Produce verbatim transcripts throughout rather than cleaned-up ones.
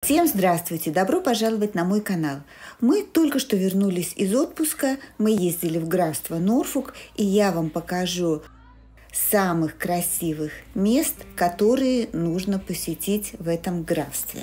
Всем здравствуйте! Добро пожаловать на мой канал. Мы только что вернулись из отпуска, мы ездили в графство Норфолк, и я вам покажу самых красивых мест, которые нужно посетить в этом графстве.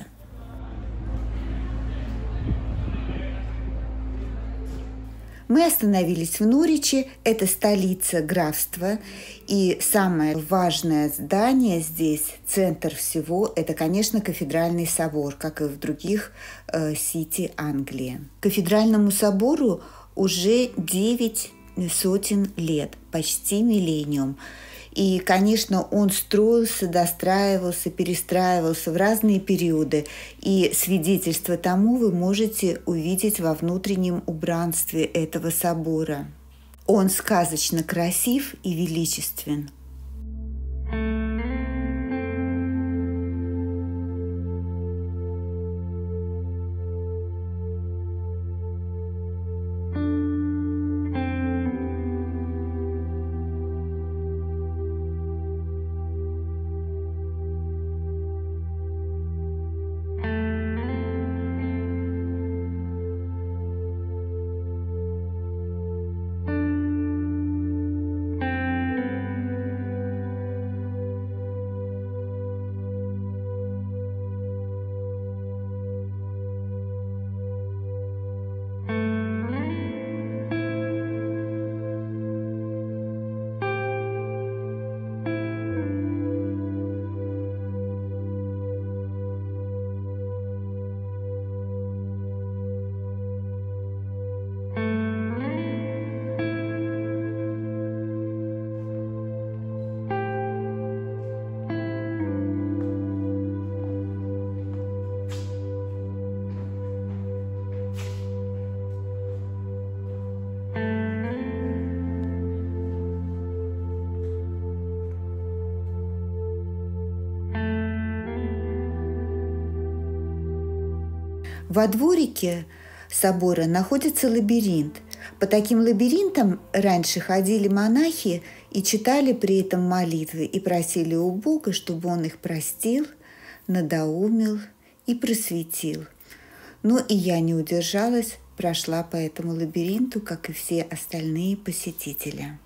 Мы остановились в Норвиче, это столица графства, и самое важное здание здесь, центр всего, это, конечно, кафедральный собор, как и в других э, сити Англии. Кафедральному собору уже девять сотен лет, почти миллениум. И, конечно, он строился, достраивался, перестраивался в разные периоды. И свидетельство тому вы можете увидеть во внутреннем убранстве этого собора. Он сказочно красив и величествен. Во дворике собора находится лабиринт. По таким лабиринтам раньше ходили монахи и читали при этом молитвы и просили у Бога, чтобы Он их простил, надоумил и просветил. Но и я не удержалась, прошла по этому лабиринту, как и все остальные посетители.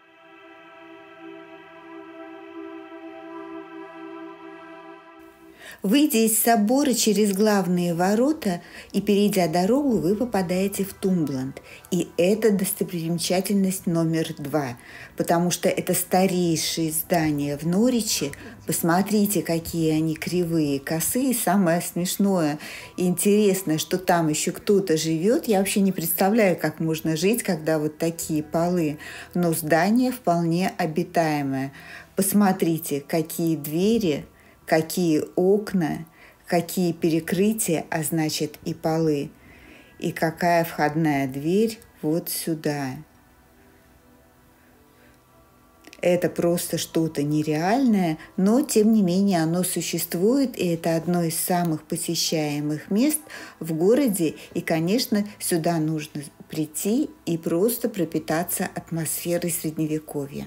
Выйдя из собора через главные ворота и перейдя дорогу, вы попадаете в Тумбланд. И это достопримечательность номер два, потому что это старейшие здания в Норвиче. Посмотрите, какие они кривые, косые. Самое смешное и интересное, что там еще кто-то живет. Я вообще не представляю, как можно жить, когда вот такие полы. Но здание вполне обитаемое. Посмотрите, какие двери, какие окна, какие перекрытия, а значит и полы, и какая входная дверь вот сюда. Это просто что-то нереальное, но тем не менее оно существует, и это одно из самых посещаемых мест в городе, и, конечно, сюда нужно прийти и просто пропитаться атмосферой Средневековья.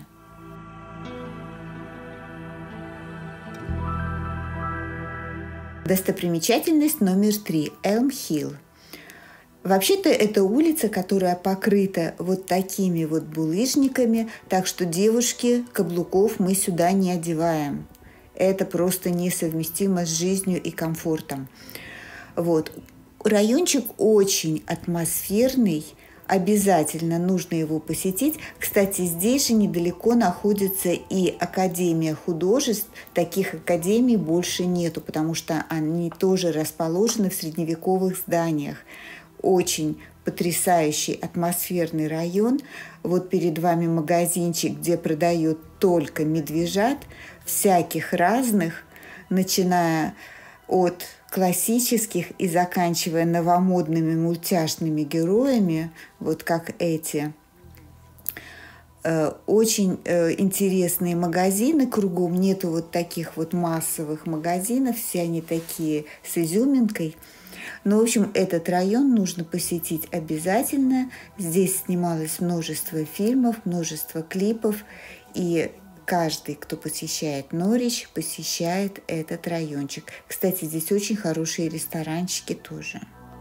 Достопримечательность номер три – Элм-Хилл. Вообще-то это улица, которая покрыта вот такими вот булыжниками, так что, девушки, каблуков мы сюда не одеваем. Это просто несовместимо с жизнью и комфортом. Вот. Райончик очень атмосферный, обязательно нужно его посетить. Кстати, здесь же недалеко находится и Академия художеств. Таких академий больше нету, потому что они тоже расположены в средневековых зданиях. Очень потрясающий атмосферный район. Вот перед вами магазинчик, где продают только медвежат, всяких разных, начиная от классических и заканчивая новомодными мультяшными героями, вот как эти. Очень интересные магазины кругом, нету вот таких вот массовых магазинов, все они такие с изюминкой. Но, в общем, этот район нужно посетить обязательно. Здесь снималось множество фильмов, множество клипов, и каждый, кто посещает Норвич, посещает этот райончик. Кстати, здесь очень хорошие ресторанчики тоже.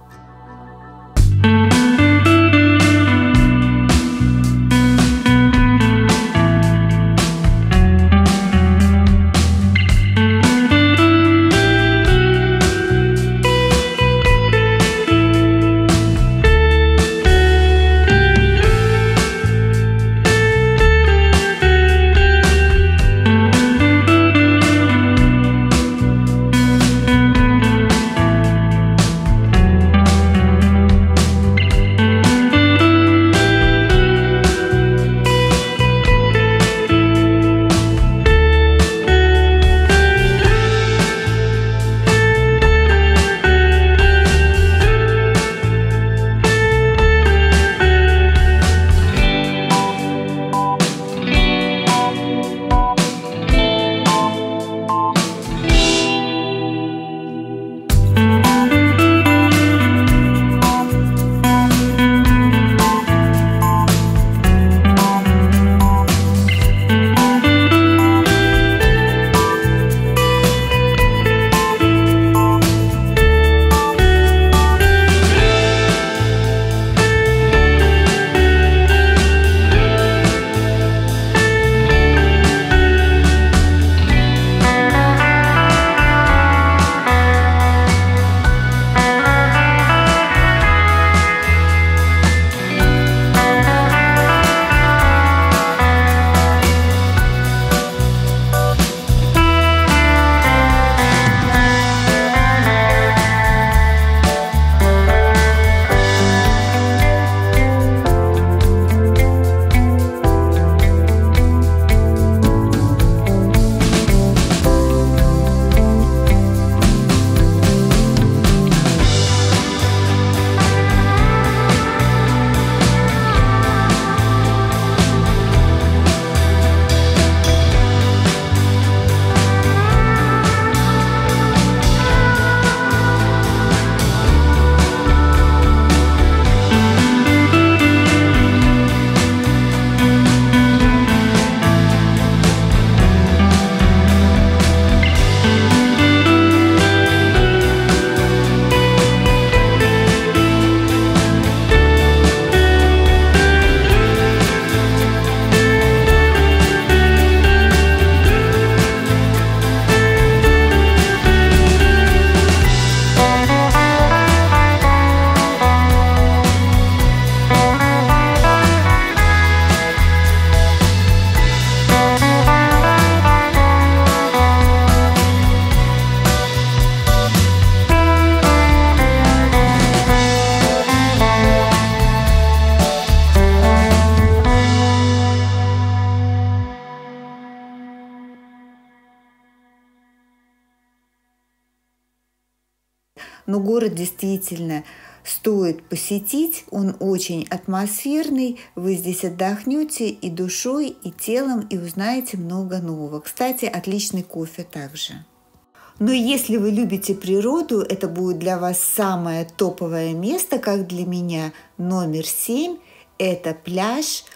Но город действительно стоит посетить, он очень атмосферный, вы здесь отдохнете и душой, и телом, и узнаете много нового. Кстати, отличный кофе также. Но если вы любите природу, это будет для вас самое топовое место, как для меня, номер семь. Это пляж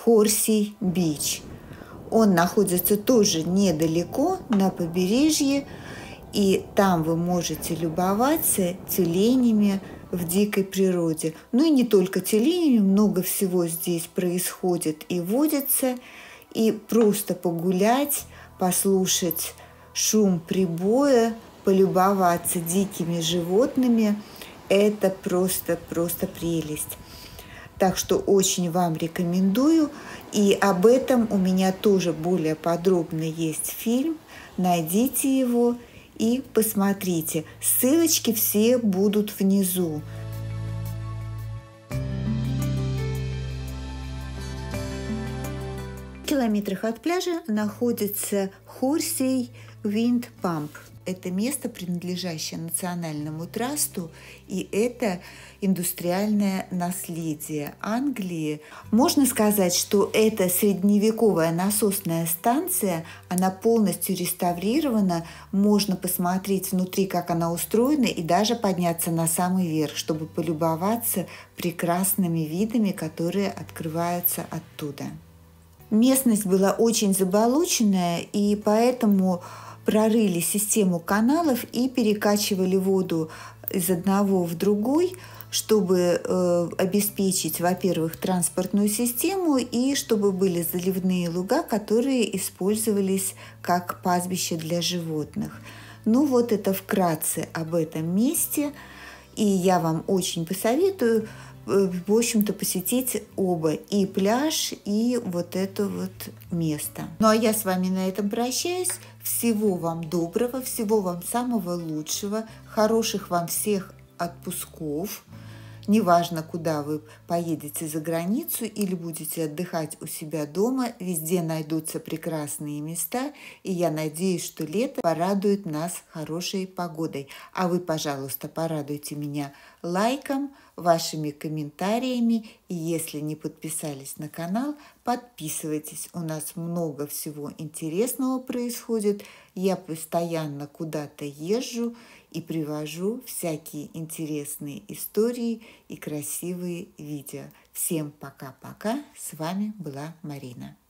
Хорси-Бич. Он находится тоже недалеко, на побережье, и там вы можете любоваться тюленями в дикой природе. Ну и не только тюленями, много всего здесь происходит и водится, и просто погулять, послушать шум прибоя, полюбоваться дикими животными – это просто-просто прелесть. Так что очень вам рекомендую. И об этом у меня тоже более подробно есть фильм. Найдите его и посмотрите. Ссылочки все будут внизу. В километрах от пляжа находится Хорсей Винд Памп. Это место, принадлежащее Национальному трасту, и это индустриальное наследие Англии. Можно сказать, что это средневековая насосная станция, она полностью реставрирована, можно посмотреть внутри, как она устроена, и даже подняться на самый верх, чтобы полюбоваться прекрасными видами, которые открываются оттуда. Местность была очень заболоченная, и поэтому прорыли систему каналов и перекачивали воду из одного в другой, чтобы э, обеспечить, во-первых, транспортную систему и чтобы были заливные луга, которые использовались как пастбище для животных. Ну вот это вкратце об этом месте, и я вам очень посоветую, в общем-то, посетить оба, и пляж, и вот это вот место. Ну а я с вами на этом прощаюсь. Всего вам доброго, всего вам самого лучшего, хороших вам всех отпусков. Неважно, куда вы поедете за границу или будете отдыхать у себя дома, везде найдутся прекрасные места, и я надеюсь, что лето порадует нас хорошей погодой. А вы, пожалуйста, порадуйте меня лайком, вашими комментариями, и если не подписались на канал, подписывайтесь. У нас много всего интересного происходит. Я постоянно куда-то езжу и привожу всякие интересные истории и красивые видео. Всем пока-пока. С вами была Марина.